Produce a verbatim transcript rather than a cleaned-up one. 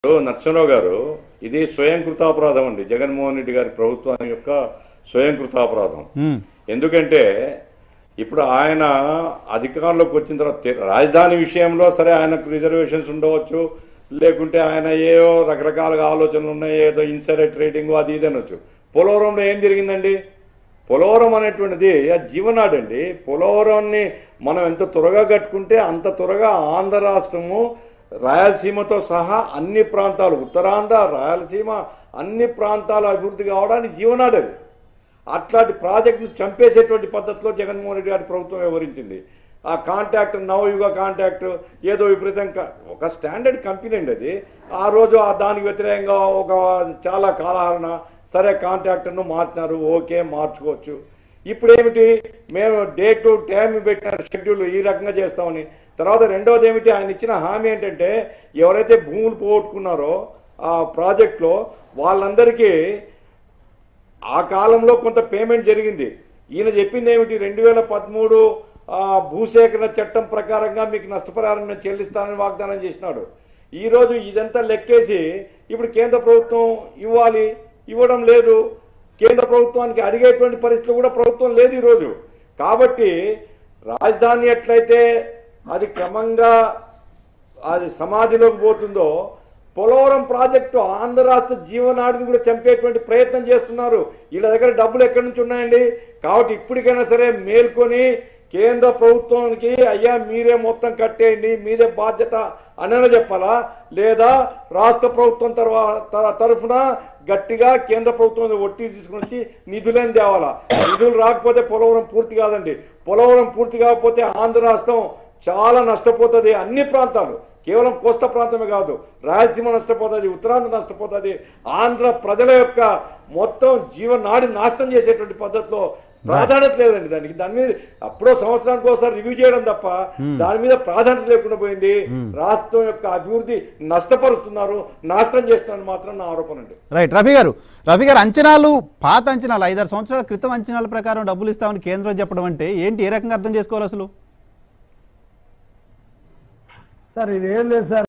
నరసింహరావు గారు ఇది స్వయం కృతాపరాధం అండి. జగన్మోహన్ రెడ్డి గారి ప్రభుత్వం యొక్క స్వయం కృతాపరాధం. ఎందుకంటే ఇప్పుడు ఆయన అధికారంలోకి వచ్చిన తర్వాత రాజధాని విషయంలో సరే ఆయనకు రిజర్వేషన్స్ ఉండవచ్చు, లేకుంటే ఆయన ఏవో రకరకాలుగా ఆలోచనలు ఉన్నాయి, ఏదో ఇన్సైడర్ ట్రేడింగ్ అది ఇది అనొచ్చు. పోలవరంలో ఏం జరిగిందండి? పోలవరం అనేటువంటిది జీవనాడు అండి. పోలవరాన్ని మనం ఎంత త్వరగా కట్టుకుంటే అంత త్వరగా ఆంధ్ర రాష్ట్రము రాయలసీమతో సహా అన్ని ప్రాంతాలు, ఉత్తరాంధ్ర రాయలసీమ అన్ని ప్రాంతాలు అభివృద్ధి కావడానికి జీవనాడు అది. అట్లాంటి ప్రాజెక్టును చంపేసేటువంటి పద్ధతిలో జగన్మోహన్ రెడ్డి గారి ప్రభుత్వం వ్యవహరించింది. ఆ కాంట్రాక్ట్ నవయుగ కాంట్రాక్ట్ ఏదో విపరీతంగా ఒక స్టాండర్డ్ కంపెనీ అండి అది. ఆ రోజు దానికి వ్యతిరేకంగా ఒక చాలా కాలహరణ, సరే కాంట్రాక్టర్ను మార్చినారు, ఓకే మార్చుకోవచ్చు. ఇప్పుడు ఏమిటి, మేము డే టు టైం పెట్టిన షెడ్యూల్ ఈ రకంగా చేస్తామని. తర్వాత రెండవది ఏమిటి, ఆయన ఇచ్చిన హామీ ఏంటంటే ఎవరైతే భూములు పోగొట్టుకున్నారో ఆ ప్రాజెక్టులో వాళ్ళందరికీ ఆ కాలంలో కొంత పేమెంట్ జరిగింది. ఈయన చెప్పింది ఏమిటి, రెండు వేల పదమూడు భూసేకరణ చట్టం ప్రకారంగా మీకు నష్టపరిహారం నేను చెల్లిస్తానని వాగ్దానం చేసినాడు. ఈరోజు ఇదంతా లెక్కేసి ఇప్పుడు కేంద్ర ప్రభుత్వం ఇవ్వాలి, ఇవ్వడం లేదు. కేంద్ర ప్రభుత్వానికి అడిగేటువంటి పరిస్థితులు కూడా ప్రభుత్వం లేదు ఈరోజు. కాబట్టి రాజధాని ఎట్లయితే అది క్రమంగా అది సమాధిలోకి పోతుందో, పోలవరం ప్రాజెక్టు ఆంధ్ర రాష్ట్ర జీవనాడిని కూడా చంపేటువంటి ప్రయత్నం చేస్తున్నారు. వీళ్ళ దగ్గర డబ్బులు ఎక్కడి నుంచి ఉన్నాయండి? కాబట్టి ఇప్పటికైనా సరే మేల్కొని కేంద్ర ప్రభుత్వానికి అయ్యా మీరే మొత్తం కట్టేయండి, మీదే బాధ్యత అని చెప్పాలా, లేదా రాష్ట్ర ప్రభుత్వం తర్వాత తరఫున గట్టిగా కేంద్ర ప్రభుత్వం ఒత్తిడి తీసుకుని వచ్చి నిధులని తేవాలా. నిధులు రాకపోతే పోలవరం పూర్తి కాదండి. పోలవరం పూర్తి కాకపోతే ఆంధ్ర రాష్ట్రం చాలా నష్టపోతుంది. అన్ని ప్రాంతాలు, కేవలం కోస్తా ప్రాంతమే కాదు, రాయలసీమ నష్టపోతుంది, ఉత్తరాంధ్ర నష్టపోతుంది. ఆంధ్ర ప్రజల యొక్క మొత్తం జీవనాడి నాశనం చేసేటువంటి పద్ధతిలో ప్రాధాన్యత లేదండి దానికి. దాని మీద అప్పుడో సంవత్సరానికి ఒకసారి రివ్యూ చేయడం తప్ప దాని మీద ప్రాధాన్యత లేకుండా పోయింది. రాష్ట్రం యొక్క అభివృద్ధి నష్టపరుస్తున్నారు, నాశనం చేస్తున్నారు మాత్రం నా ఆరోపణ అండి. రైట్ రఫీ గారు, రఫీ గారు అంచనాలు పాత అంచనాలు ఐదారు సంవత్సరాల క్రితం అంచనాల ప్రకారం డబ్బులు ఇస్తామని కేంద్రం చెప్పడం అంటే ఏంటి, ఏ రకంగా అర్థం చేసుకోవాలి అసలు? సార్ ఇదేం లేదు సార్.